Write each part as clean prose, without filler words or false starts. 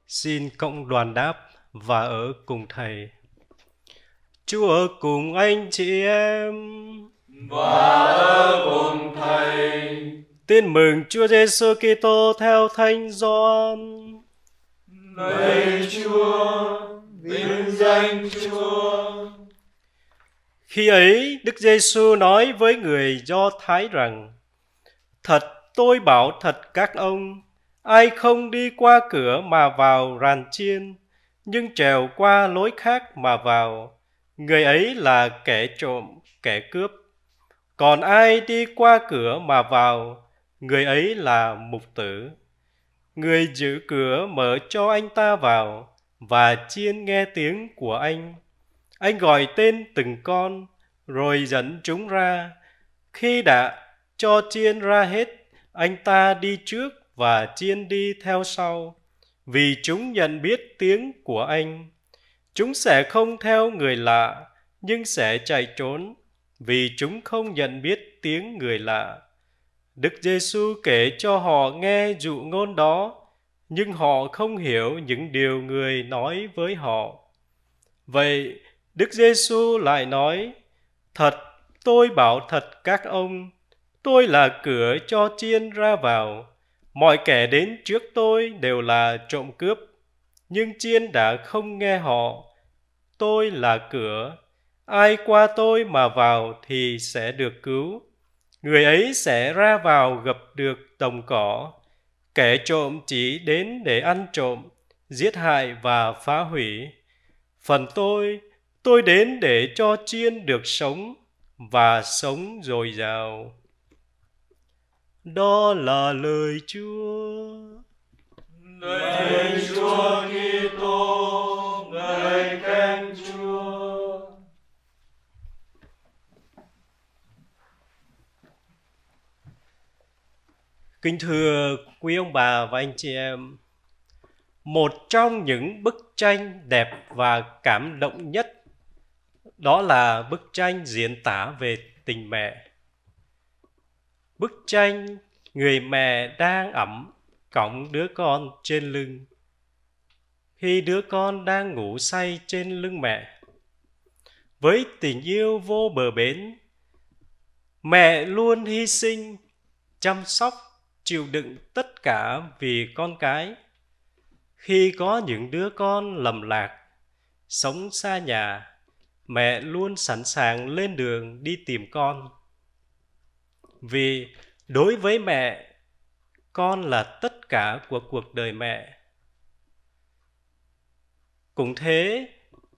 Xin cộng đoàn đáp và ở cùng Thầy. Chúa ở cùng anh chị em và ở cùng Thầy. Tin mừng Chúa Giêsu Kitô theo Thánh Gioan. Lạy Chúa, vinh danh Chúa. Khi ấy, Đức Giêsu nói với người Do Thái rằng: Thật, tôi bảo thật các ông, ai không đi qua cửa mà vào ràn chiên, nhưng trèo qua lối khác mà vào, người ấy là kẻ trộm, kẻ cướp. Còn ai đi qua cửa mà vào, người ấy là mục tử. Người giữ cửa mở cho anh ta vào, và chiên nghe tiếng của anh. Anh gọi tên từng con, rồi dẫn chúng ra. Khi đã cho chiên ra hết, anh ta đi trước và chiên đi theo sau, vì chúng nhận biết tiếng của anh. Chúng sẽ không theo người lạ, nhưng sẽ chạy trốn, vì chúng không nhận biết tiếng người lạ. Đức Giêsu kể cho họ nghe dụ ngôn đó, nhưng họ không hiểu những điều người nói với họ. Vậy Đức Giêsu lại nói: Thật, tôi bảo thật các ông, tôi là cửa cho chiên ra vào. Mọi kẻ đến trước tôi đều là trộm cướp, nhưng chiên đã không nghe họ. Tôi là cửa, ai qua tôi mà vào thì sẽ được cứu. Người ấy sẽ ra vào gặp được đồng cỏ. Kẻ trộm chỉ đến để ăn trộm, giết hại và phá hủy. Phần tôi đến để cho chiên được sống và sống dồi dào. Đó là lời Chúa. Lạy Chúa Kitô, ngợi khen Chúa. Kính thưa quý ông bà và anh chị em, một trong những bức tranh đẹp và cảm động nhất đó là bức tranh diễn tả về tình mẹ. Bức tranh người mẹ đang ẵm cõng đứa con trên lưng, khi đứa con đang ngủ say trên lưng mẹ. Với tình yêu vô bờ bến, mẹ luôn hy sinh, chăm sóc, chịu đựng tất cả vì con cái. Khi có những đứa con lầm lạc, sống xa nhà, mẹ luôn sẵn sàng lên đường đi tìm con. Vì đối với mẹ, con là tất cả của cuộc đời mẹ. Cũng thế,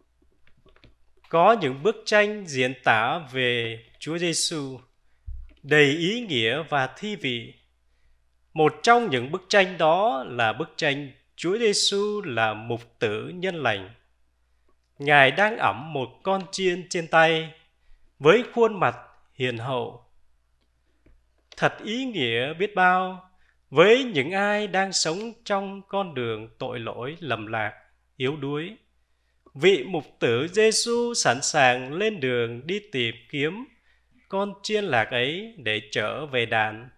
có những bức tranh diễn tả về Chúa Giêsu đầy ý nghĩa và thi vị. Một trong những bức tranh đó là bức tranh Chúa Giêsu là mục tử nhân lành. Ngài đang ẵm một con chiên trên tay với khuôn mặt hiền hậu. Thật ý nghĩa biết bao với những ai đang sống trong con đường tội lỗi lầm lạc, yếu đuối. Vị mục tử Giêsu sẵn sàng lên đường đi tìm kiếm con chiên lạc ấy để trở về đàn.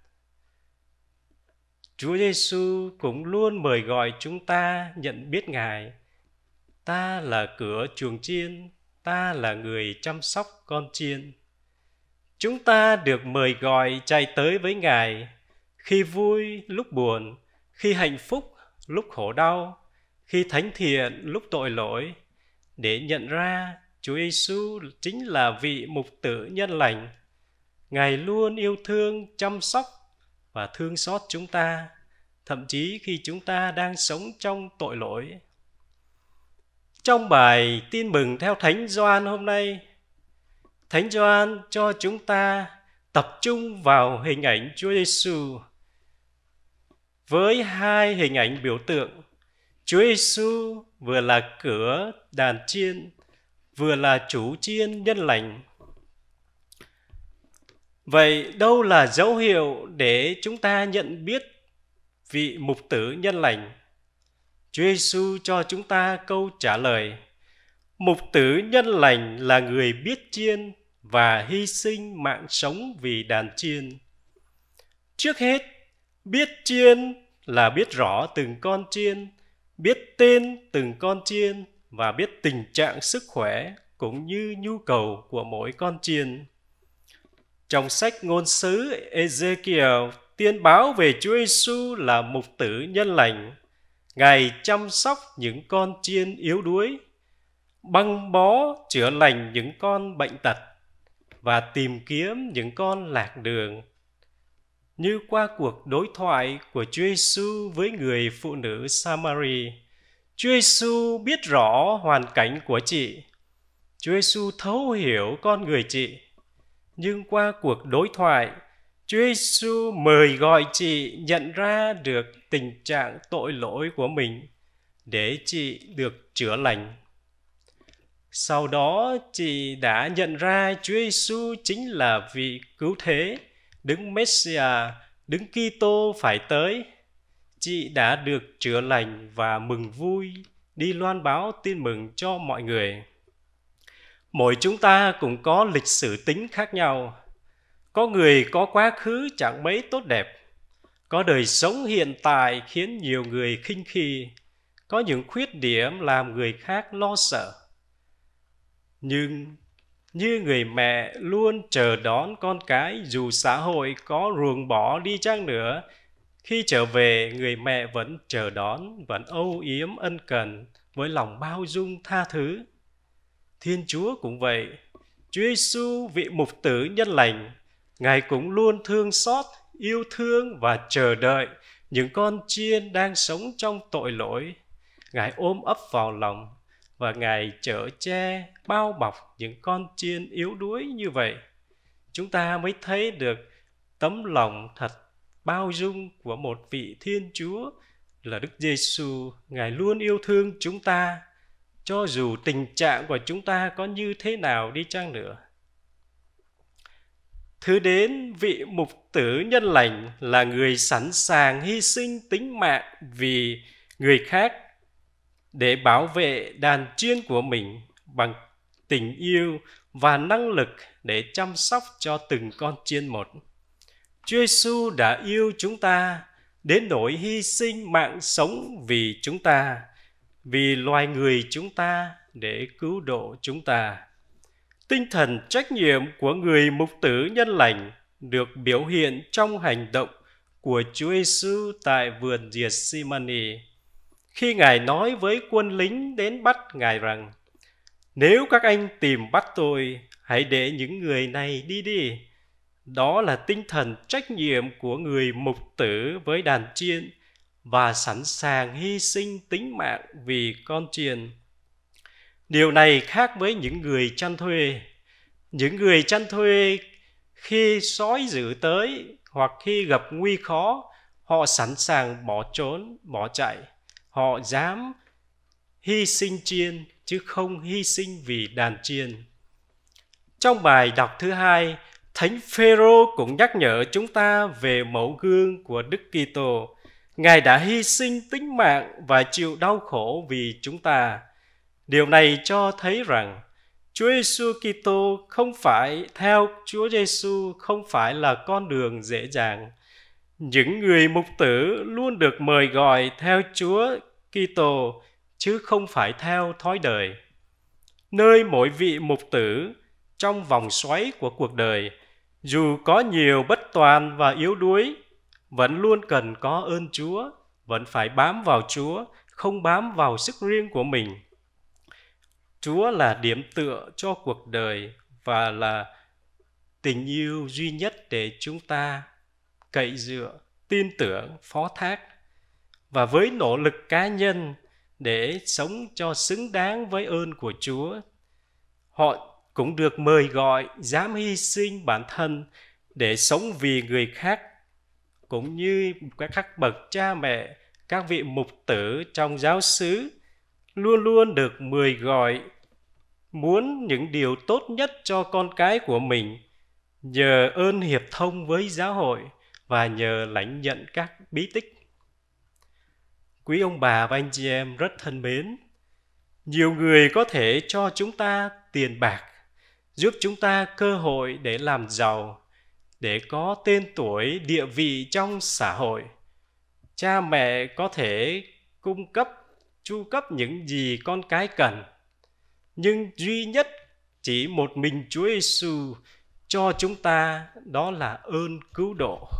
Chúa Giêsu cũng luôn mời gọi chúng ta nhận biết Ngài. Ta là cửa chuồng chiên, ta là người chăm sóc con chiên. Chúng ta được mời gọi chạy tới với Ngài khi vui lúc buồn, khi hạnh phúc lúc khổ đau, khi thánh thiện lúc tội lỗi, để nhận ra Chúa Giêsu chính là vị mục tử nhân lành. Ngài luôn yêu thương, chăm sóc và thương xót chúng ta, thậm chí khi chúng ta đang sống trong tội lỗi. Trong bài tin mừng theo Thánh Gioan hôm nay, Thánh Gioan cho chúng ta tập trung vào hình ảnh Chúa Giêsu với hai hình ảnh biểu tượng. Chúa Giêsu vừa là cửa đàn chiên, vừa là chủ chiên nhân lành. Vậy đâu là dấu hiệu để chúng ta nhận biết vị mục tử nhân lành? Chúa Giêsu cho chúng ta câu trả lời: Mục tử nhân lành là người biết chiên và hy sinh mạng sống vì đàn chiên. Trước hết, biết chiên là biết rõ từng con chiên, biết tên từng con chiên và biết tình trạng sức khỏe cũng như nhu cầu của mỗi con chiên. Trong sách ngôn sứ Ezekiel tiên báo về Chúa Giêsu là mục tử nhân lành. Ngài chăm sóc những con chiên yếu đuối, băng bó chữa lành những con bệnh tật và tìm kiếm những con lạc đường. Như qua cuộc đối thoại của Chúa Giêsu với người phụ nữ Samari, Chúa Giêsu biết rõ hoàn cảnh của chị. Chúa Giêsu thấu hiểu con người chị. Nhưng qua cuộc đối thoại, Chúa Giêsu mời gọi chị nhận ra được tình trạng tội lỗi của mình để chị được chữa lành. Sau đó chị đã nhận ra Chúa Giêsu chính là vị cứu thế, Đấng Messiah, Đấng Kitô phải tới. Chị đã được chữa lành và mừng vui đi loan báo tin mừng cho mọi người. Mỗi chúng ta cũng có lịch sử tính khác nhau. Có người có quá khứ chẳng mấy tốt đẹp, có đời sống hiện tại khiến nhiều người khinh khi, có những khuyết điểm làm người khác lo sợ. Nhưng như người mẹ luôn chờ đón con cái dù xã hội có ruồng bỏ đi chăng nữa, khi trở về người mẹ vẫn chờ đón, vẫn âu yếm ân cần với lòng bao dung tha thứ. Thiên Chúa cũng vậy. Chúa Giêsu vị mục tử nhân lành, Ngài cũng luôn thương xót, yêu thương và chờ đợi những con chiên đang sống trong tội lỗi. Ngài ôm ấp vào lòng và Ngài chở che, bao bọc những con chiên yếu đuối như vậy. Chúng ta mới thấy được tấm lòng thật bao dung của một vị Thiên Chúa là Đức Giêsu. Ngài luôn yêu thương chúng ta, cho dù tình trạng của chúng ta có như thế nào đi chăng nữa. Thứ đến, vị mục tử nhân lành là người sẵn sàng hy sinh tính mạng vì người khác để bảo vệ đàn chiên của mình bằng tình yêu và năng lực để chăm sóc cho từng con chiên một. Chúa Giêsu đã yêu chúng ta đến nỗi hy sinh mạng sống vì chúng ta, vì loài người chúng ta, để cứu độ chúng ta. Tinh thần trách nhiệm của người mục tử nhân lành được biểu hiện trong hành động của Chúa Giêsu tại vườn Gethsemane, khi Ngài nói với quân lính đến bắt Ngài rằng: nếu các anh tìm bắt tôi, hãy để những người này đi đi. Đó là tinh thần trách nhiệm của người mục tử với đàn chiên và sẵn sàng hy sinh tính mạng vì con chiên. Điều này khác với những người chăn thuê. Những người chăn thuê khi sói dữ tới hoặc khi gặp nguy khó, họ sẵn sàng bỏ trốn, bỏ chạy. Họ dám hy sinh chiên chứ không hy sinh vì đàn chiên. Trong bài đọc thứ hai, Thánh Phêrô cũng nhắc nhở chúng ta về mẫu gương của Đức Kitô. Ngài đã hy sinh tính mạng và chịu đau khổ vì chúng ta. Điều này cho thấy rằng Chúa Giêsu Kitô không phải theo Chúa Giêsu không phải là con đường dễ dàng. Những người mục tử luôn được mời gọi theo Chúa Kitô chứ không phải theo thói đời. Nơi mỗi vị mục tử trong vòng xoáy của cuộc đời, dù có nhiều bất toàn và yếu đuối, vẫn luôn cần có ơn Chúa, vẫn phải bám vào Chúa, không bám vào sức riêng của mình. Chúa là điểm tựa cho cuộc đời và là tình yêu duy nhất để chúng ta cậy dựa, tin tưởng, phó thác. Và với nỗ lực cá nhân để sống cho xứng đáng với ơn của Chúa, họ cũng được mời gọi dám hy sinh bản thân để sống vì người khác, cũng như các bậc cha mẹ, các vị mục tử trong giáo xứ luôn luôn được mời gọi muốn những điều tốt nhất cho con cái của mình nhờ ơn hiệp thông với giáo hội và nhờ lãnh nhận các bí tích. Quý ông bà và anh chị em rất thân mến, nhiều người có thể cho chúng ta tiền bạc, giúp chúng ta cơ hội để làm giàu, để có tên tuổi, địa vị trong xã hội. Cha mẹ có thể cung cấp chu cấp những gì con cái cần, nhưng duy nhất chỉ một mình Chúa Giêsu cho chúng ta, đó là ơn cứu độ.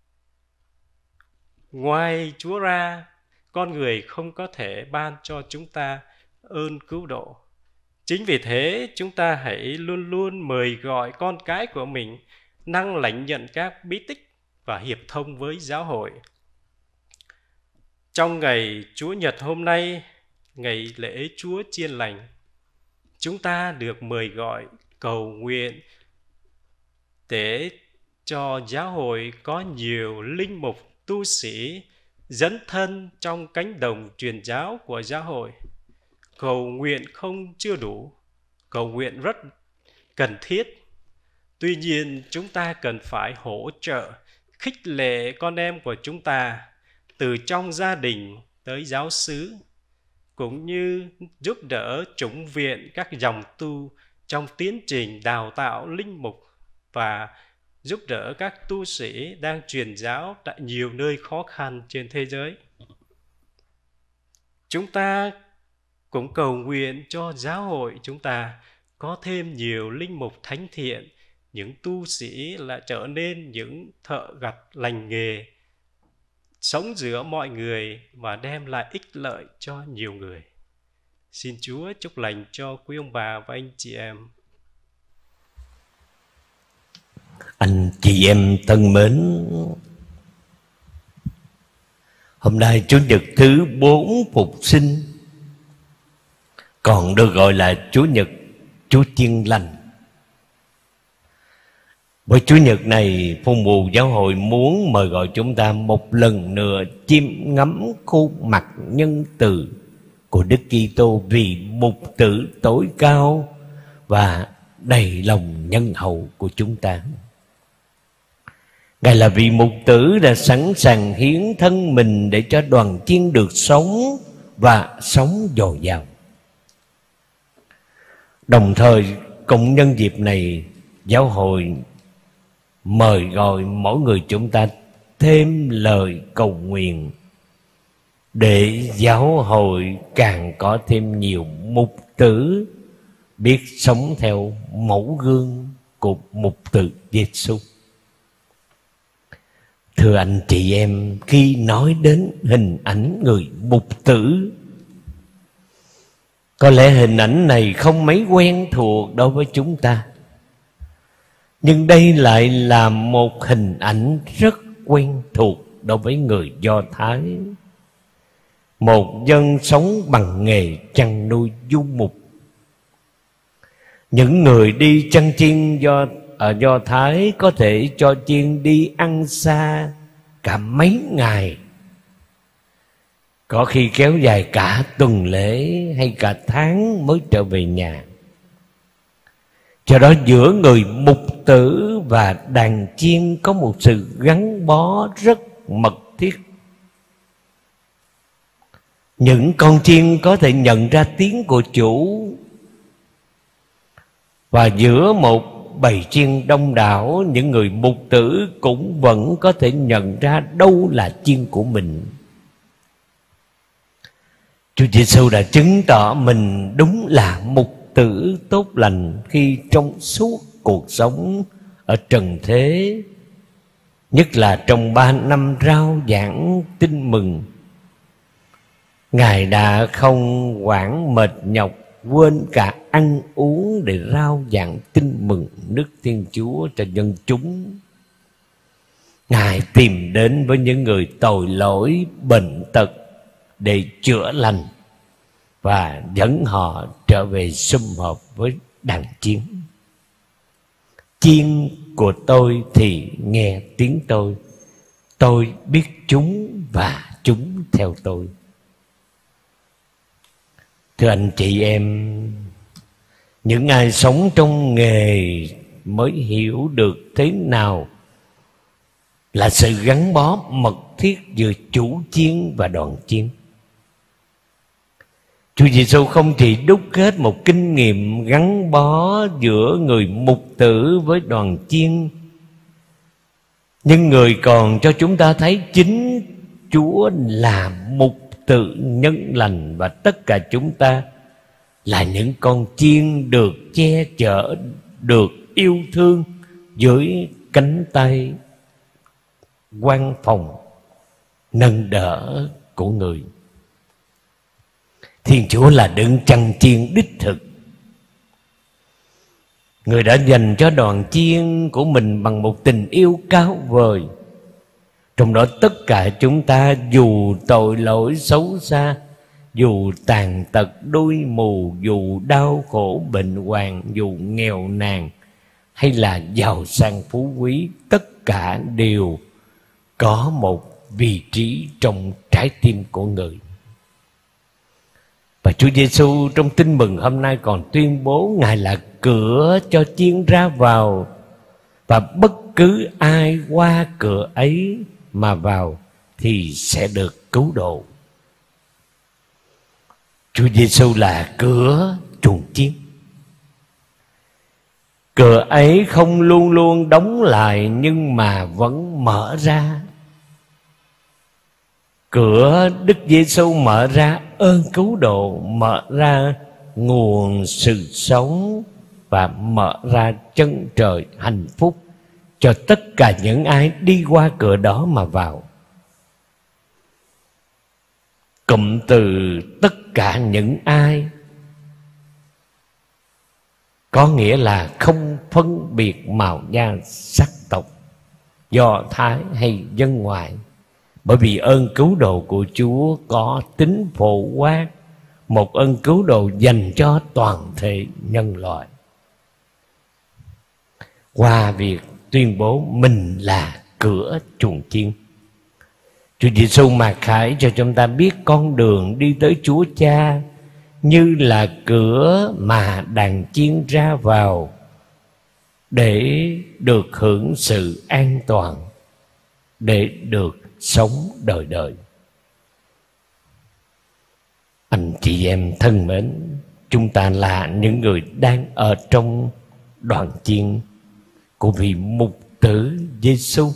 Ngoài Chúa ra, con người không có thể ban cho chúng ta ơn cứu độ. Chính vì thế, chúng ta hãy luôn luôn mời gọi con cái của mình năng lãnh nhận các bí tích và hiệp thông với giáo hội. Trong ngày Chúa Nhật hôm nay, ngày lễ Chúa Chiên Lành, chúng ta được mời gọi cầu nguyện để cho giáo hội có nhiều linh mục tu sĩ dấn thân trong cánh đồng truyền giáo của giáo hội. Cầu nguyện không chưa đủ, cầu nguyện rất cần thiết. Tuy nhiên, chúng ta cần phải hỗ trợ, khích lệ con em của chúng ta từ trong gia đình tới giáo xứ, cũng như giúp đỡ chủng viện các dòng tu trong tiến trình đào tạo linh mục và giúp đỡ các tu sĩ đang truyền giáo tại nhiều nơi khó khăn trên thế giới. Chúng ta cũng cầu nguyện cho giáo hội chúng ta có thêm nhiều linh mục thánh thiện, những tu sĩ là trở nên những thợ gặt lành nghề, sống giữa mọi người và đem lại ích lợi cho nhiều người. Xin Chúa chúc lành cho quý ông bà và anh chị em. Anh chị em thân mến, hôm nay Chủ nhật thứ 4 Phục sinh, còn được gọi là Chủ nhật Chúa Chiên Lành. Với Chủ nhật này, Phụng vụ Giáo hội muốn mời gọi chúng ta một lần nữa chiêm ngắm khuôn mặt nhân từ của Đức Kitô vì mục tử tối cao và đầy lòng nhân hậu của chúng ta. Ngài là vị mục tử đã sẵn sàng hiến thân mình để cho đoàn chiên được sống và sống dồi dào. Đồng thời, cũng nhân dịp này, giáo hội mời gọi mỗi người chúng ta thêm lời cầu nguyện để giáo hội càng có thêm nhiều mục tử biết sống theo mẫu gương của mục tử Giêsu. Thưa anh chị em, khi nói đến hình ảnh người mục tử, có lẽ hình ảnh này không mấy quen thuộc đối với chúng ta, nhưng đây lại là một hình ảnh rất quen thuộc đối với người Do Thái, một dân sống bằng nghề chăn nuôi du mục. Những người đi chăn chiên ở Do Thái có thể cho chiên đi ăn xa cả mấy ngày, có khi kéo dài cả tuần lễ hay cả tháng mới trở về nhà. Do đó giữa người mục tử và đàn chiên có một sự gắn bó rất mật thiết. Những con chiên có thể nhận ra tiếng của chủ, và giữa một bầy chiên đông đảo, những người mục tử cũng vẫn có thể nhận ra đâu là chiên của mình. Chúa Giêsu đã chứng tỏ mình đúng là mục tử tốt lành khi trong suốt cuộc sống ở trần thế, nhất là trong 3 năm rao giảng tin mừng. Ngài đã không quản mệt nhọc, quên cả ăn uống để rao giảng tin mừng nước Thiên Chúa cho dân chúng. Ngài tìm đến với những người tội lỗi, bệnh tật để chữa lành và dẫn họ trở về sum họp với đàn chiên. Chiên của tôi thì nghe tiếng tôi biết chúng và chúng theo tôi. Thưa anh chị em, những ai sống trong nghề mới hiểu được thế nào là sự gắn bó mật thiết giữa chủ chiên và đoàn chiên. Chúa Giêsu không chỉ đúc kết một kinh nghiệm gắn bó giữa người mục tử với đoàn chiên, nhưng người còn cho chúng ta thấy chính Chúa là mục tự nhân lành, và tất cả chúng ta là những con chiên được che chở, được yêu thương dưới cánh tay quan phòng nâng đỡ của người. Thiên Chúa là đấng chăn chiên đích thực. Người đã dành cho đoàn chiên của mình bằng một tình yêu cao vời. Trong đó tất cả chúng ta, dù tội lỗi xấu xa, dù tàn tật đuôi mù, dù đau khổ bệnh hoạn, dù nghèo nàn hay là giàu sang phú quý, tất cả đều có một vị trí trong trái tim của người. Và Chúa Giêsu trong Tin Mừng hôm nay còn tuyên bố Ngài là cửa cho chiên ra vào, và bất cứ ai qua cửa ấy mà vào thì sẽ được cứu độ. Chúa Giêsu là cửa chuồng chiên. Cửa ấy không luôn luôn đóng lại, nhưng mà vẫn mở ra. Cửa Đức Giêsu mở ra ơn cứu độ, mở ra nguồn sự sống, và mở ra chân trời hạnh phúc cho tất cả những ai đi qua cửa đó mà vào. Cụm từ tất cả những ai có nghĩa là không phân biệt màu da, sắc tộc, Do Thái hay dân ngoại. Bởi vì ơn cứu độ của Chúa có tính phổ quát, một ơn cứu độ dành cho toàn thể nhân loại. Qua việc tuyên bố mình là cửa chuồng chiên, Chúa Giêsu mặc khải cho chúng ta biết con đường đi tới Chúa Cha như là cửa mà đàn chiên ra vào để được hưởng sự an toàn, để được sống đời đời. Anh chị em thân mến, chúng ta là những người đang ở trong đoàn chiên của vị mục tử Giêsu.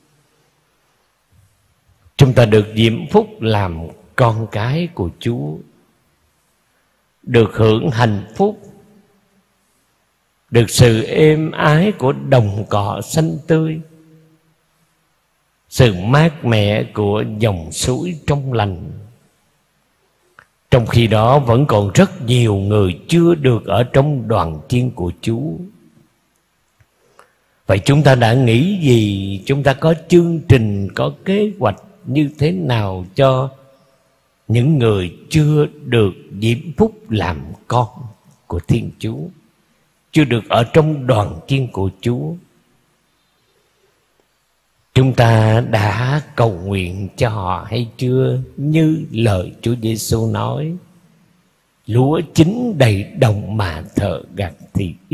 Chúng ta được diễm phúc làm con cái của Chúa, được hưởng hạnh phúc, được sự êm ái của đồng cỏ xanh tươi, sự mát mẻ của dòng suối trong lành. Trong khi đó vẫn còn rất nhiều người chưa được ở trong đoàn chiên của Chúa. Vậy chúng ta đã nghĩ gì? Chúng ta có chương trình, có kế hoạch như thế nào cho những người chưa được diễm phúc làm con của Thiên Chúa, chưa được ở trong đoàn chiên của Chúa? Chúng ta đã cầu nguyện cho họ hay chưa? Như lời Chúa Giêsu nói, lúa chín đầy đồng mà thợ gặt thì ít.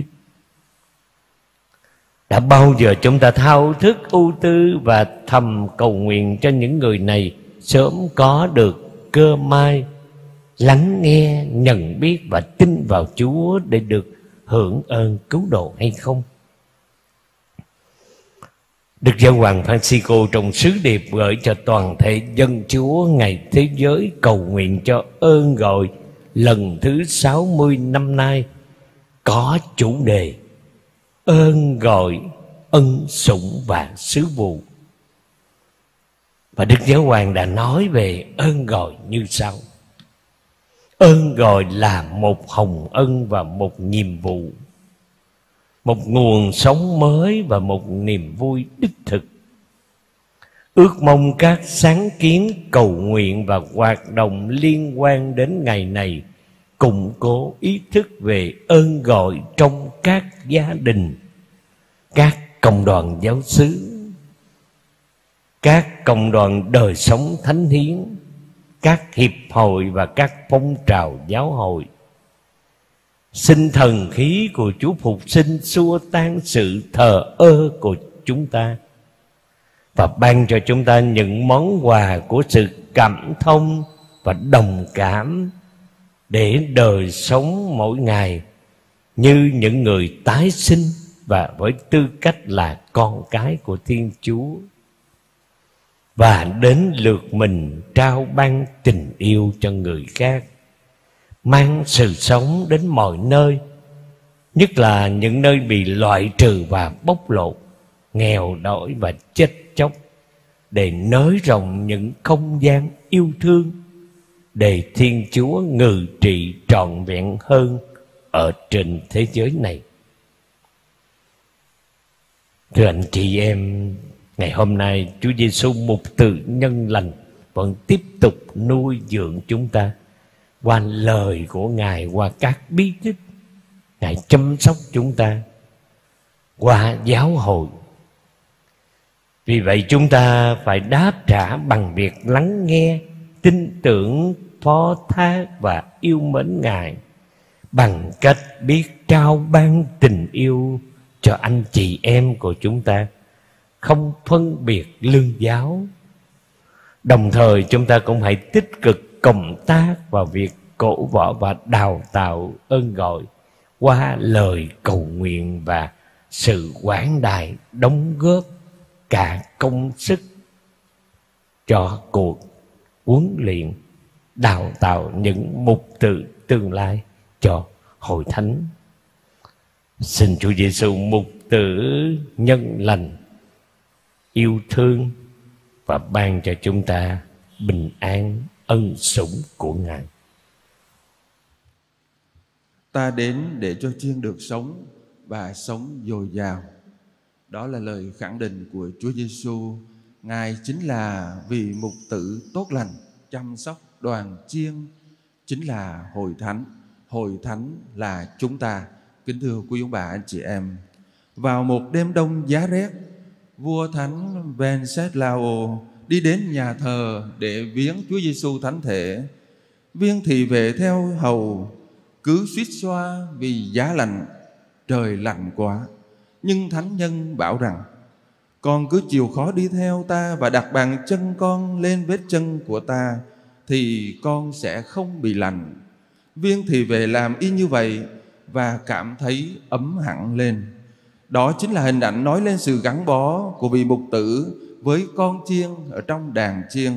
Đã bao giờ chúng ta thao thức ưu tư và thầm cầu nguyện cho những người này sớm có được cơ may lắng nghe, nhận biết và tin vào Chúa để được hưởng ơn cứu độ hay không? Đức Giáo hoàng Francisco trong sứ điệp gửi cho toàn thể dân Chúa ngày thế giới cầu nguyện cho ơn gọi lần thứ 60 năm nay có chủ đề ơn gọi, ân sủng và sứ vụ. Và Đức Giáo hoàng đã nói về ơn gọi như sau: ơn gọi là một hồng ân và một nhiệm vụ, một nguồn sống mới và một niềm vui đích thực. Ước mong các sáng kiến, cầu nguyện và hoạt động liên quan đến ngày này củng cố ý thức về ơn gọi trong các gia đình, các cộng đoàn giáo xứ, các cộng đoàn đời sống thánh hiến, các hiệp hội và các phong trào giáo hội. Xin thần khí của Chúa Phục sinh xua tan sự thờ ơ của chúng ta và ban cho chúng ta những món quà của sự cảm thông và đồng cảm để đời sống mỗi ngày như những người tái sinh và với tư cách là con cái của Thiên Chúa. và đến lượt mình trao ban tình yêu cho người khác, mang sự sống đến mọi nơi, nhất là những nơi bị loại trừ và bóc lột, nghèo đói và chết chóc, để nới rộng những không gian yêu thương, để Thiên Chúa ngự trị trọn vẹn hơn ở trên thế giới này. Thưa anh chị em, ngày hôm nay Chúa Giêsu mục tử nhân lành vẫn tiếp tục nuôi dưỡng chúng ta qua lời của Ngài, qua các bí tích. Ngài chăm sóc chúng ta qua giáo hội. Vì vậy chúng ta phải đáp trả bằng việc lắng nghe, tin tưởng, phó thác và yêu mến Ngài, bằng cách biết trao ban tình yêu cho anh chị em của chúng ta, không phân biệt lương giáo. Đồng thời chúng ta cũng hãy tích cực cộng tác vào việc cổ võ và đào tạo ơn gọi qua lời cầu nguyện và sự quảng đại, đóng góp cả công sức cho cuộc huấn luyện đào tạo những mục tử tương lai cho hội thánh. Xin Chúa Giêsu mục tử nhân lành, yêu thương và ban cho chúng ta bình an, ân sủng của Ngài. Ta đến để cho chiên được sống và sống dồi dào. Đó là lời khẳng định của Chúa Giêsu. Ngài chính là vị mục tử tốt lành, chăm sóc đoàn chiên, chính là hội thánh. Hội thánh là chúng ta. Kính thưa quý ông bà anh chị em, vào một đêm đông giá rét, vua thánh Wenceslao đi đến nhà thờ để viếng Chúa Giêsu thánh thể. Viên thị vệ theo hầu cứ suýt xoa vì giá lạnh, trời lạnh quá. Nhưng thánh nhân bảo rằng: con cứ chịu khó đi theo ta và đặt bàn chân con lên vết chân của ta, thì con sẽ không bị lạnh. Viên thị vệ làm y như vậy và cảm thấy ấm hẳn lên. Đó chính là hình ảnh nói lên sự gắn bó của vị mục tử với con chiên ở trong đàn chiên.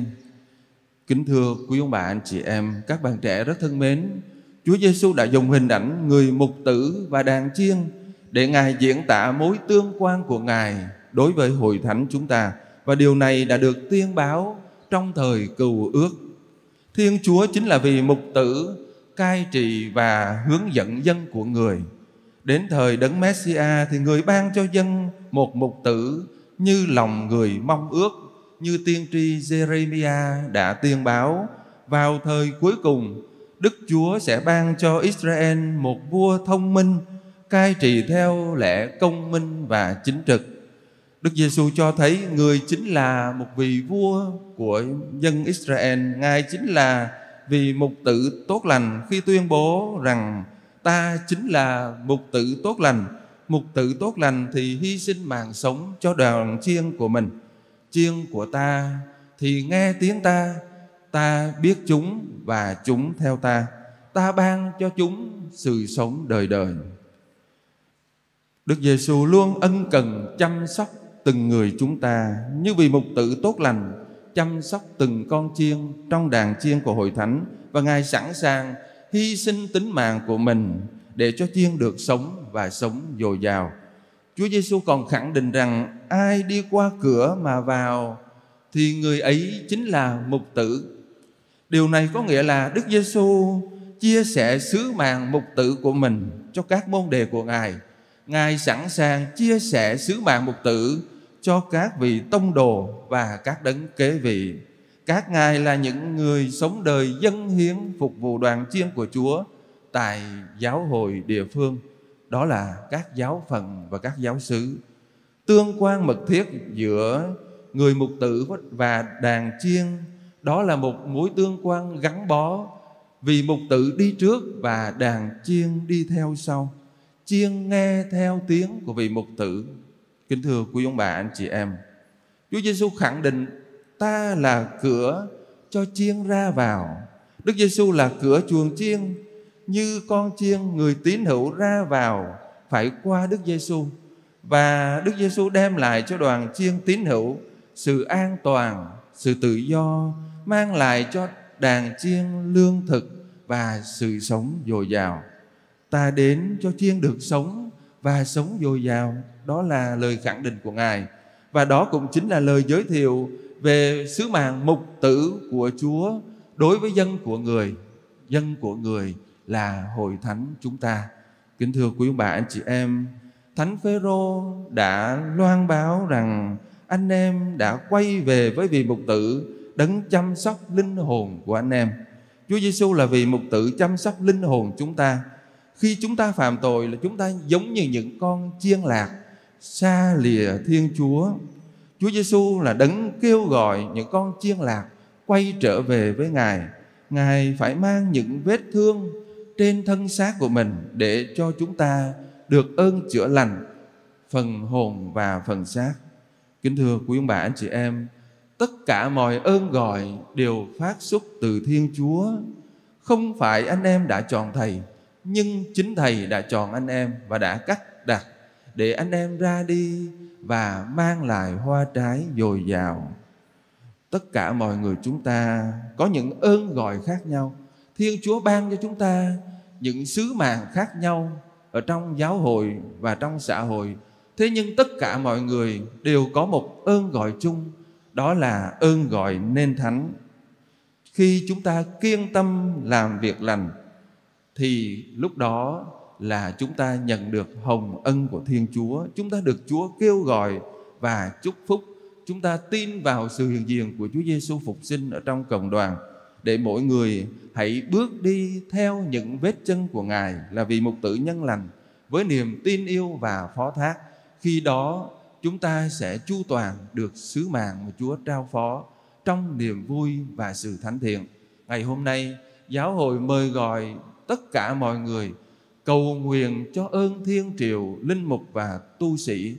Kính thưa quý ông bà anh chị em, các bạn trẻ rất thân mến, Chúa Giêsu đã dùng hình ảnh người mục tử và đàn chiên để Ngài diễn tả mối tương quan của Ngài đối với hội thánh chúng ta. Và điều này đã được tiên báo trong thời Cựu Ước. Thiên Chúa chính là vị mục tử cai trị và hướng dẫn dân của người. Đến thời Đấng Messia thì người ban cho dân một mục tử như lòng người mong ước, như tiên tri Jeremiah đã tiên báo. Vào thời cuối cùng, Đức Chúa sẽ ban cho Israel một vua thông minh, cai trị theo lẽ công minh và chính trực. Đức Giêsu cho thấy người chính là một vị vua của dân Israel. Ngài chính là vị mục tử tốt lành khi tuyên bố rằng ta chính là mục tử tốt lành. Mục tử tốt lành thì hy sinh mạng sống cho đoàn chiên của mình. Chiên của ta thì nghe tiếng ta, ta biết chúng và chúng theo ta. Ta ban cho chúng sự sống đời đời. Đức Giêsu luôn ân cần chăm sóc từng người chúng ta như vị mục tử tốt lành, chăm sóc từng con chiên trong đàn chiên của hội thánh. Và Ngài sẵn sàng hy sinh tính mạng của mình để cho chiên được sống và sống dồi dào. Chúa Giêsu còn khẳng định rằng ai đi qua cửa mà vào thì người ấy chính là mục tử. Điều này có nghĩa là Đức Giêsu chia sẻ sứ mạng mục tử của mình cho các môn đệ của Ngài. Ngài sẵn sàng chia sẻ sứ mạng mục tử cho các vị tông đồ và các đấng kế vị. Các ngài là những người sống đời dâng hiến phục vụ đoàn chiên của Chúa tại giáo hội địa phương. Đó là các giáo phận và các giáo xứ. Tương quan mật thiết giữa người mục tử và đàn chiên, đó là một mối tương quan gắn bó. Vì mục tử đi trước và đàn chiên đi theo sau. Chiên nghe theo tiếng của vị mục tử. Kính thưa quý ông bà anh chị em, Chúa Giêsu khẳng định ta là cửa cho chiên ra vào. Đức Giêsu là cửa chuồng chiên. Như con chiên, người tín hữu ra vào phải qua Đức Giêsu. Và Đức Giêsu đem lại cho đoàn chiên tín hữu sự an toàn, sự tự do, mang lại cho đàn chiên lương thực và sự sống dồi dào. Ta đến cho chiên được sống và sống dồi dào. Đó là lời khẳng định của Ngài. Và đó cũng chính là lời giới thiệu về sứ mạng mục tử của Chúa đối với dân của người. Dân của người là hội thánh chúng ta. Kính thưa quý ông bà anh chị em, Thánh Phêrô đã loan báo rằng anh em đã quay về với vị mục tử đấng chăm sóc linh hồn của anh em. Chúa Giêsu là vị mục tử chăm sóc linh hồn chúng ta. Khi chúng ta phạm tội là chúng ta giống như những con chiên lạc xa lìa Thiên Chúa. Chúa Giêsu là đấng kêu gọi những con chiên lạc quay trở về với Ngài. Ngài phải mang những vết thương trên thân xác của mình để cho chúng ta được ơn chữa lành phần hồn và phần xác. Kính thưa quý ông bà anh chị em, tất cả mọi ơn gọi đều phát xuất từ Thiên Chúa. Không phải anh em đã chọn Thầy, nhưng chính Thầy đã chọn anh em và đã cắt đặt để anh em ra đi và mang lại hoa trái dồi dào. Tất cả mọi người chúng ta có những ơn gọi khác nhau. Thiên Chúa ban cho chúng ta những sứ mạng khác nhau ở trong giáo hội và trong xã hội. Thế nhưng tất cả mọi người đều có một ơn gọi chung, đó là ơn gọi nên thánh. Khi chúng ta kiên tâm làm việc lành thì lúc đó là chúng ta nhận được hồng ân của Thiên Chúa. Chúng ta được Chúa kêu gọi và chúc phúc. Chúng ta tin vào sự hiện diện của Chúa Giêsu phục sinh ở trong cộng đoàn, để mỗi người hãy bước đi theo những vết chân của Ngài là vị mục tử nhân lành, với niềm tin yêu và phó thác. Khi đó chúng ta sẽ chu toàn được sứ mạng mà Chúa trao phó trong niềm vui và sự thánh thiện. Ngày hôm nay, giáo hội mời gọi tất cả mọi người cầu nguyện cho ơn thiên triều, linh mục và tu sĩ.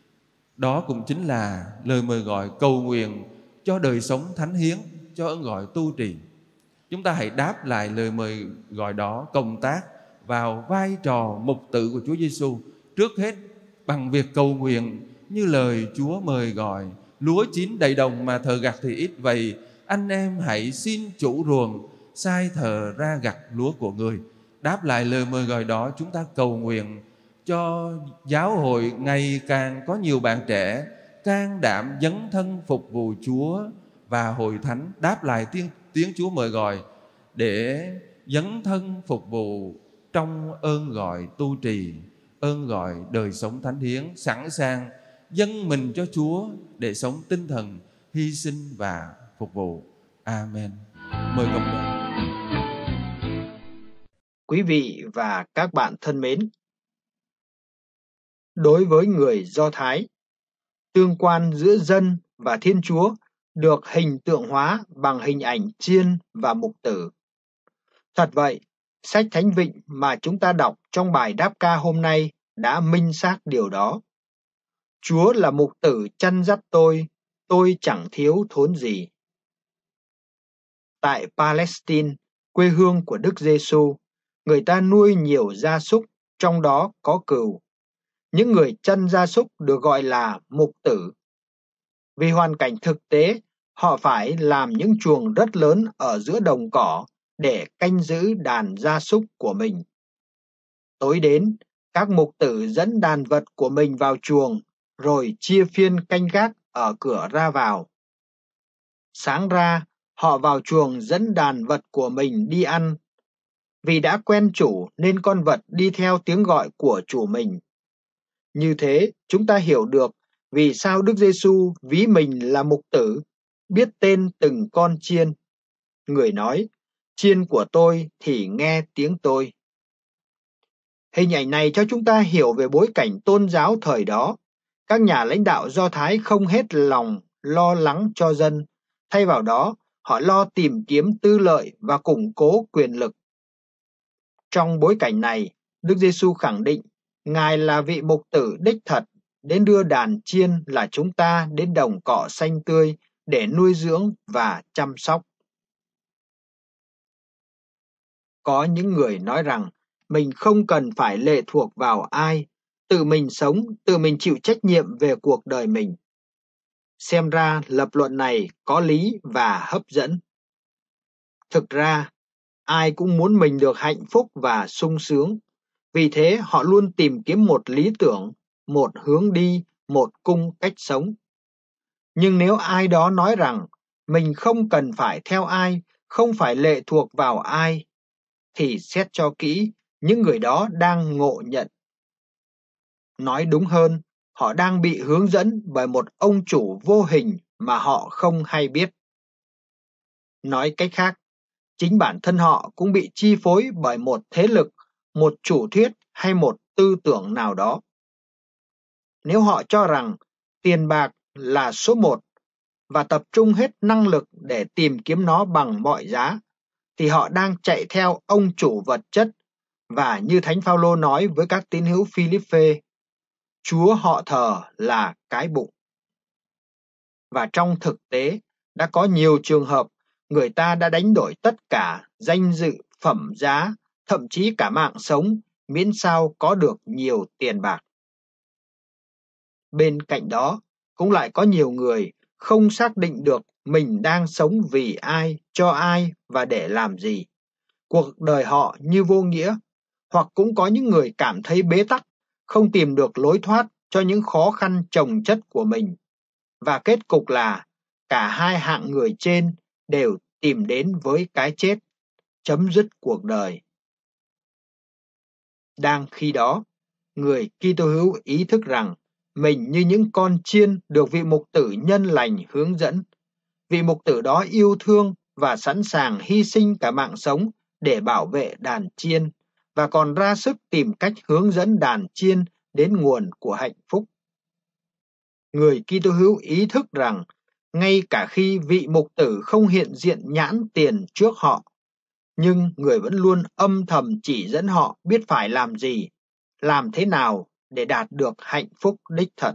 Đó cũng chính là lời mời gọi cầu nguyện cho đời sống thánh hiến, cho ơn gọi tu trì. Chúng ta hãy đáp lại lời mời gọi đó, công tác vào vai trò mục tử của Chúa Giêsu, trước hết bằng việc cầu nguyện như lời Chúa mời gọi. Lúa chín đầy đồng mà thợ gặt thì ít, vậy anh em hãy xin chủ ruộng sai thợ ra gặt lúa của người. Đáp lại lời mời gọi đó, chúng ta cầu nguyện cho giáo hội ngày càng có nhiều bạn trẻ can đảm dấn thân phục vụ Chúa, và hội thánh đáp lại tiếng Chúa mời gọi để dấn thân phục vụ trong ơn gọi tu trì, ơn gọi đời sống thánh hiến, sẵn sàng dâng mình cho Chúa để sống tinh thần hy sinh và phục vụ. Amen. Mời cộng đoàn. Quý vị và các bạn thân mến, đối với người Do Thái, tương quan giữa dân và Thiên Chúa được hình tượng hóa bằng hình ảnh chiên và mục tử. Thật vậy, sách Thánh Vịnh mà chúng ta đọc trong bài đáp ca hôm nay đã minh xác điều đó. Chúa là mục tử chăn dắt tôi chẳng thiếu thốn gì. Tại Palestine, quê hương của Đức Giêsu, người ta nuôi nhiều gia súc, trong đó có cừu. Những người chăn gia súc được gọi là mục tử. Vì hoàn cảnh thực tế, họ phải làm những chuồng rất lớn ở giữa đồng cỏ để canh giữ đàn gia súc của mình. Tối đến, các mục tử dẫn đàn vật của mình vào chuồng, rồi chia phiên canh gác ở cửa ra vào. Sáng ra, họ vào chuồng dẫn đàn vật của mình đi ăn. Vì đã quen chủ nên con vật đi theo tiếng gọi của chủ mình. Như thế, chúng ta hiểu được vì sao Đức Giêsu ví mình là mục tử, biết tên từng con chiên. Người nói, chiên của tôi thì nghe tiếng tôi. Hình ảnh này cho chúng ta hiểu về bối cảnh tôn giáo thời đó. Các nhà lãnh đạo Do Thái không hết lòng lo lắng cho dân, thay vào đó họ lo tìm kiếm tư lợi và củng cố quyền lực. Trong bối cảnh này, Đức Giêsu khẳng định Ngài là vị mục tử đích thật, đến đưa đàn chiên là chúng ta đến đồng cỏ xanh tươi để nuôi dưỡng và chăm sóc. Có những người nói rằng mình không cần phải lệ thuộc vào ai, tự mình sống, tự mình chịu trách nhiệm về cuộc đời mình. Xem ra lập luận này có lý và hấp dẫn. Thực ra, ai cũng muốn mình được hạnh phúc và sung sướng. Vì thế họ luôn tìm kiếm một lý tưởng, một hướng đi, một cung cách sống. Nhưng nếu ai đó nói rằng mình không cần phải theo ai, không phải lệ thuộc vào ai, thì xét cho kỹ, những người đó đang ngộ nhận. Nói đúng hơn, họ đang bị hướng dẫn bởi một ông chủ vô hình mà họ không hay biết. Nói cách khác, chính bản thân họ cũng bị chi phối bởi một thế lực, một chủ thuyết hay một tư tưởng nào đó. Nếu họ cho rằng tiền bạc là số một và tập trung hết năng lực để tìm kiếm nó bằng mọi giá, thì họ đang chạy theo ông chủ vật chất, và như Thánh Phaolô nói với các tín hữu Philippe, Chúa họ thờ là cái bụng. Và trong thực tế, đã có nhiều trường hợp người ta đã đánh đổi tất cả danh dự, phẩm giá, thậm chí cả mạng sống, miễn sao có được nhiều tiền bạc. Bên cạnh đó, cũng lại có nhiều người không xác định được mình đang sống vì ai, cho ai và để làm gì. Cuộc đời họ như vô nghĩa, hoặc cũng có những người cảm thấy bế tắc, không tìm được lối thoát cho những khó khăn chồng chất của mình. Và kết cục là cả hai hạng người trên đều tìm đến với cái chết, chấm dứt cuộc đời. Đang khi đó, người Kitô hữu ý thức rằng mình như những con chiên được vị mục tử nhân lành hướng dẫn. Vị mục tử đó yêu thương và sẵn sàng hy sinh cả mạng sống để bảo vệ đàn chiên, và còn ra sức tìm cách hướng dẫn đàn chiên đến nguồn của hạnh phúc. Người Kitô hữu ý thức rằng ngay cả khi vị mục tử không hiện diện nhãn tiền trước họ, nhưng người vẫn luôn âm thầm chỉ dẫn họ biết phải làm gì, làm thế nào để đạt được hạnh phúc đích thực.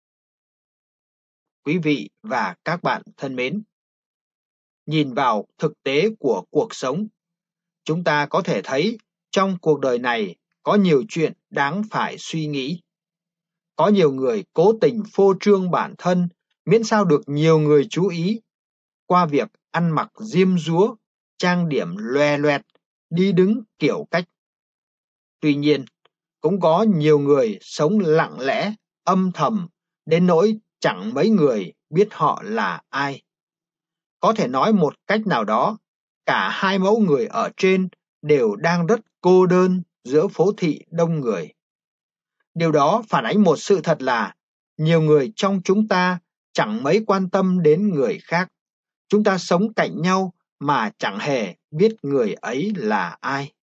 Quý vị và các bạn thân mến, nhìn vào thực tế của cuộc sống, chúng ta có thể thấy trong cuộc đời này có nhiều chuyện đáng phải suy nghĩ. Có nhiều người cố tình phô trương bản thân miễn sao được nhiều người chú ý, qua việc ăn mặc diêm dúa, trang điểm loè loẹt, đi đứng kiểu cách. Tuy nhiên, cũng có nhiều người sống lặng lẽ, âm thầm, đến nỗi chẳng mấy người biết họ là ai. Có thể nói một cách nào đó, cả hai mẫu người ở trên đều đang rất cô đơn giữa phố thị đông người. Điều đó phản ánh một sự thật là nhiều người trong chúng ta chẳng mấy quan tâm đến người khác. Chúng ta sống cạnh nhau mà chẳng hề biết người ấy là ai.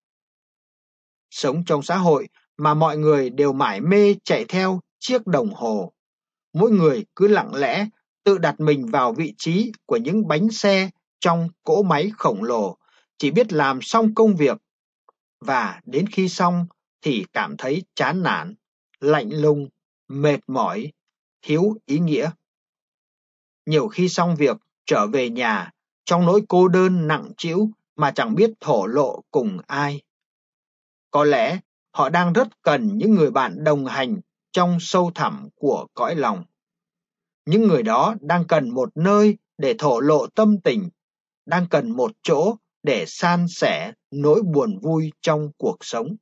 Sống trong xã hội mà mọi người đều mải mê chạy theo chiếc đồng hồ. Mỗi người cứ lặng lẽ tự đặt mình vào vị trí của những bánh xe trong cỗ máy khổng lồ, chỉ biết làm xong công việc, và đến khi xong thì cảm thấy chán nản, lạnh lùng, mệt mỏi, thiếu ý nghĩa. Nhiều khi xong việc trở về nhà trong nỗi cô đơn nặng trĩu mà chẳng biết thổ lộ cùng ai. Có lẽ họ đang rất cần những người bạn đồng hành trong sâu thẳm của cõi lòng. Những người đó đang cần một nơi để thổ lộ tâm tình, đang cần một chỗ để san sẻ nỗi buồn vui trong cuộc sống.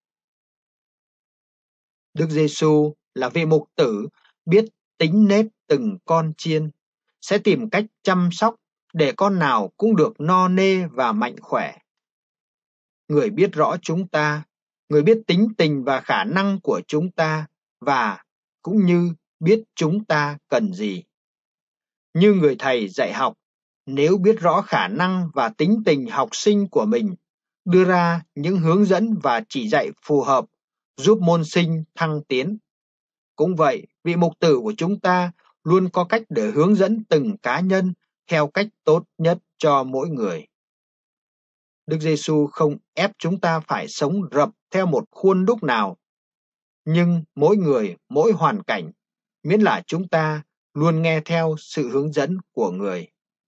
Đức Giêsu là vị mục tử biết tính nết từng con chiên, sẽ tìm cách chăm sóc để con nào cũng được no nê và mạnh khỏe. Người biết rõ chúng ta, người biết tính tình và khả năng của chúng ta, và cũng như biết chúng ta cần gì. Như người thầy dạy học, nếu biết rõ khả năng và tính tình học sinh của mình, đưa ra những hướng dẫn và chỉ dạy phù hợp, giúp môn sinh thăng tiến. Cũng vậy, vị mục tử của chúng ta luôn có cách để hướng dẫn từng cá nhân theo cách tốt nhất cho mỗi người. Đức Giêsu không ép chúng ta phải sống rập theo một khuôn đúc nào, nhưng mỗi người, mỗi hoàn cảnh, miễn là chúng ta luôn nghe theo sự hướng dẫn của người.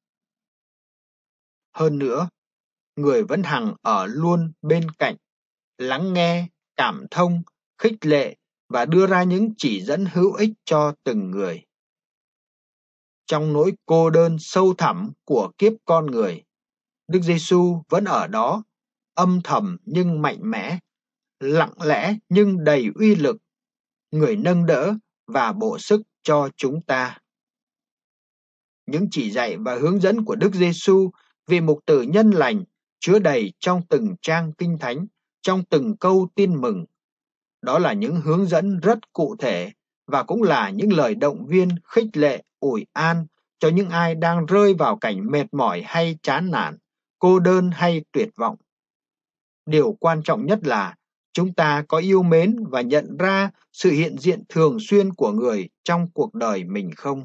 Hơn nữa, người vẫn hằng ở luôn bên cạnh, lắng nghe, cảm thông, khích lệ và đưa ra những chỉ dẫn hữu ích cho từng người. trong nỗi cô đơn sâu thẳm của kiếp con người, Đức Giêsu vẫn ở đó, âm thầm nhưng mạnh mẽ, lặng lẽ nhưng đầy uy lực, người nâng đỡ và bổ sức cho chúng ta. Những chỉ dạy và hướng dẫn của Đức Giêsu, vị mục tử nhân lành, chứa đầy trong từng trang kinh thánh, trong từng câu tin mừng. Đó là những hướng dẫn rất cụ thể và cũng là những lời động viên khích lệ, ủi an cho những ai đang rơi vào cảnh mệt mỏi hay chán nản, cô đơn hay tuyệt vọng. Điều quan trọng nhất là chúng ta có yêu mến và nhận ra sự hiện diện thường xuyên của người trong cuộc đời mình không?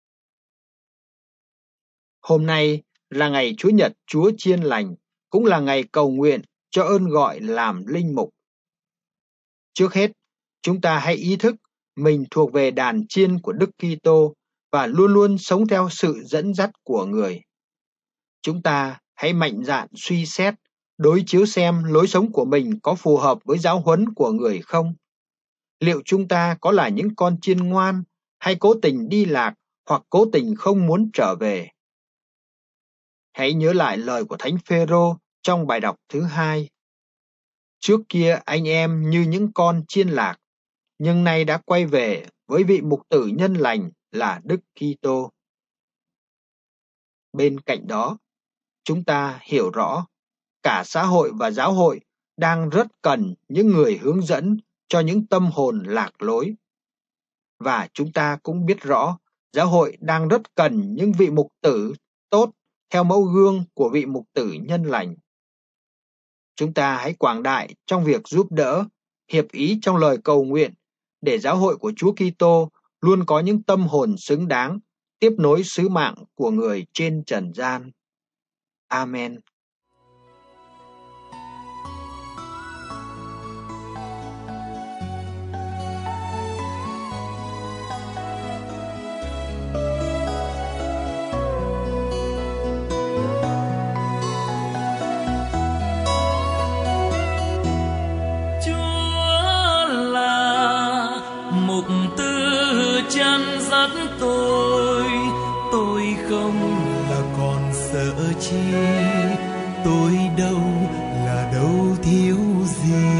Hôm nay là ngày Chúa Nhật Chúa Chiên Lành, cũng là ngày cầu nguyện cho ơn gọi làm linh mục. Trước hết, chúng ta hãy ý thức mình thuộc về đàn chiên của Đức Kitô và luôn luôn sống theo sự dẫn dắt của người. Chúng ta hãy mạnh dạn suy xét, đối chiếu xem lối sống của mình có phù hợp với giáo huấn của người không? Liệu chúng ta có là những con chiên ngoan hay cố tình đi lạc hoặc cố tình không muốn trở về? Hãy nhớ lại lời của Thánh Phêrô trong bài đọc thứ 2. Trước kia anh em như những con chiên lạc, nhưng nay đã quay về với vị mục tử nhân lành là Đức Kitô. Bên cạnh đó, chúng ta hiểu rõ cả xã hội và giáo hội đang rất cần những người hướng dẫn cho những tâm hồn lạc lối. Và chúng ta cũng biết rõ giáo hội đang rất cần những vị mục tử tốt theo mẫu gương của vị mục tử nhân lành. Chúng ta hãy quảng đại trong việc giúp đỡ, hiệp ý trong lời cầu nguyện để giáo hội của Chúa Kitô luôn có những tâm hồn xứng đáng tiếp nối sứ mạng của người trên trần gian. Amen. Chân dắt tôi không là còn sợ chi, tôi đâu là đâu thiếu gì.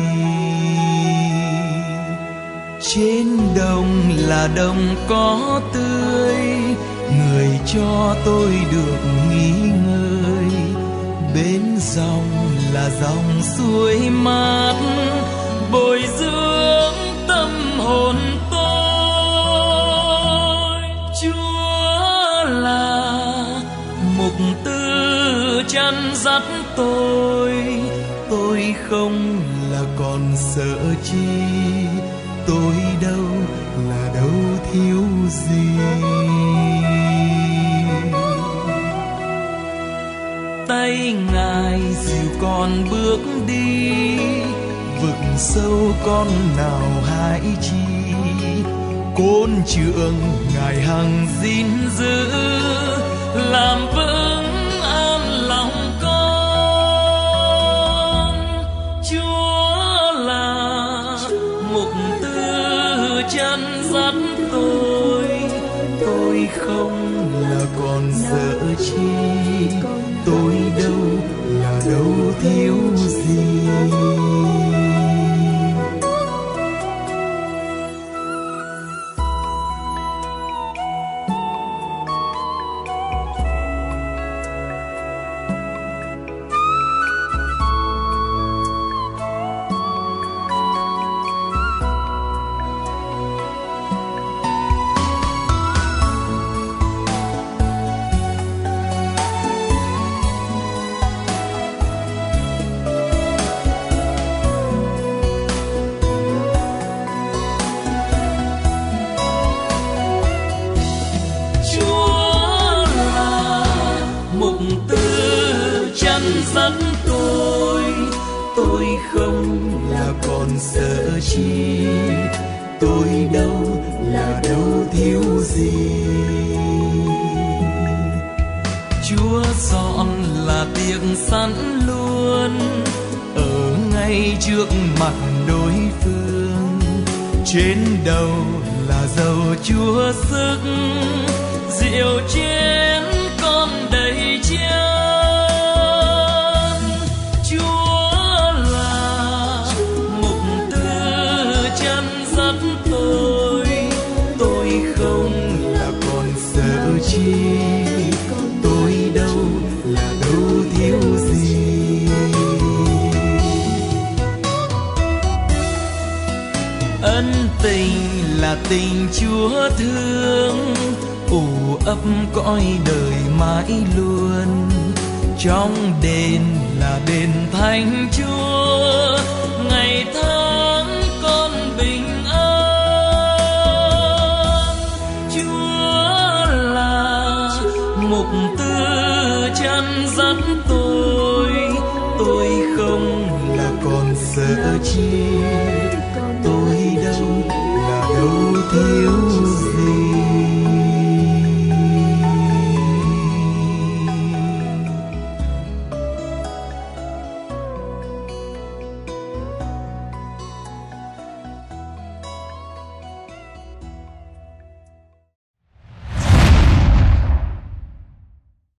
Trên đồng là đồng có tươi, người cho tôi được nghỉ ngơi. Bên dòng là dòng suối mát, bồi dưỡng tâm hồn tôi. Chúa là mục tư chân dắt tôi không là còn sợ chi, tôi đâu là đâu thiếu gì. Tay Ngài dìu con bước đi, vực sâu con nào hãi chi. Côn trượng Ngài hằng gìn giữ, làm vững an lòng con. Chúa là mục tư chân dắt tôi không là còn sợ chi, tôi đâu là đâu thiếu gì. Tôi không là còn sợ chi, tôi đâu là đâu thiếu gì. Chúa dọn là tiệc sẵn luôn ở ngay trước mặt đối phương. Trên đầu là dầu Chúa sức rượu chén con đầy chén. Chúa là mục tư chân dắt tôi không là còn sợ chi, tôi đâu là đâu thiếu gì. Ân tình là tình Chúa thương, ủ ấp cõi đời mãi luôn. Trong đền là đền Thánh Chúa, ngày tháng con bình an. Chúa là mục tư chân dắt tôi không là còn sợ chi, tôi đâu là đâu thiếu gì.